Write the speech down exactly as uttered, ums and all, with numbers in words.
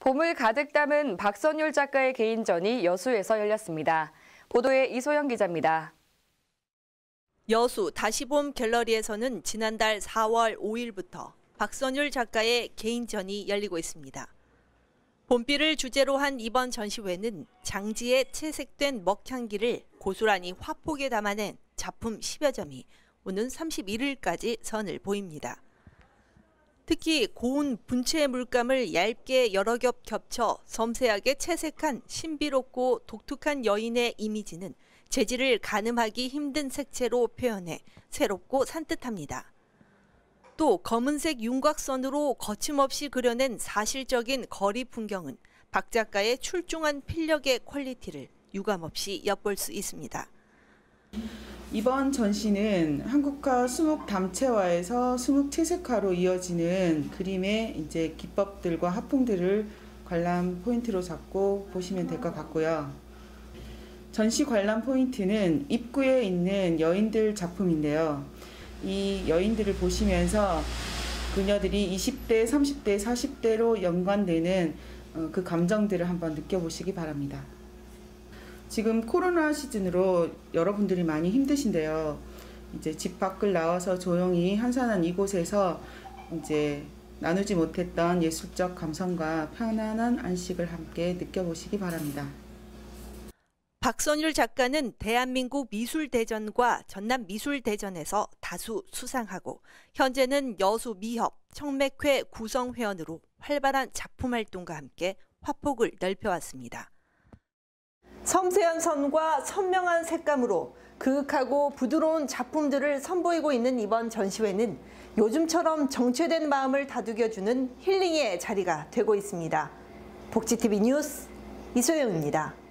봄을 가득 담은 박선율 작가의 개인전이 여수에서 열렸습니다. 보도에 이소영 기자입니다. 여수 다시봄 갤러리에서는 지난달 사월 오일부터 박선율 작가의 개인전이 열리고 있습니다. 봄비를 주제로 한 이번 전시회는 장지에 채색된 먹향기를 고스란히 화폭에 담아낸 작품 십여 점이 오는 삼십일일까지 선을 보입니다. 특히 고운 분체 물감을 얇게 여러 겹 겹쳐 섬세하게 채색한 신비롭고 독특한 여인의 이미지는 재질을 가늠하기 힘든 색채로 표현해 새롭고 산뜻합니다. 또 검은색 윤곽선으로 거침없이 그려낸 사실적인 거리 풍경은 박 작가의 출중한 필력의 퀄리티를 유감없이 엿볼 수 있습니다. 이번 전시는 한국화 수묵 담채화에서 수묵 채색화로 이어지는 그림의 이제 기법들과 화풍들을 관람 포인트로 잡고 보시면 될 것 같고요. 전시 관람 포인트는 입구에 있는 여인들 작품인데요. 이 여인들을 보시면서 그녀들이 이십 대, 삼십 대, 사십 대로 연관되는 그 감정들을 한번 느껴보시기 바랍니다. 지금 코로나 시즌으로 여러분들이 많이 힘드신데요. 이제 집 밖을 나와서 조용히 한산한 이곳에서 이제 나누지 못했던 예술적 감성과 편안한 안식을 함께 느껴보시기 바랍니다. 박선율 작가는 대한민국 미술대전과 전남미술대전에서 다수 수상하고 현재는 여수미협 청맥회 구성회원으로 활발한 작품 활동과 함께 화폭을 넓혀왔습니다. 섬세한 선과 선명한 색감으로 그윽하고 부드러운 작품들을 선보이고 있는 이번 전시회는 요즘처럼 정체된 마음을 다독여주는 힐링의 자리가 되고 있습니다. 복지티비 뉴스 이소영입니다.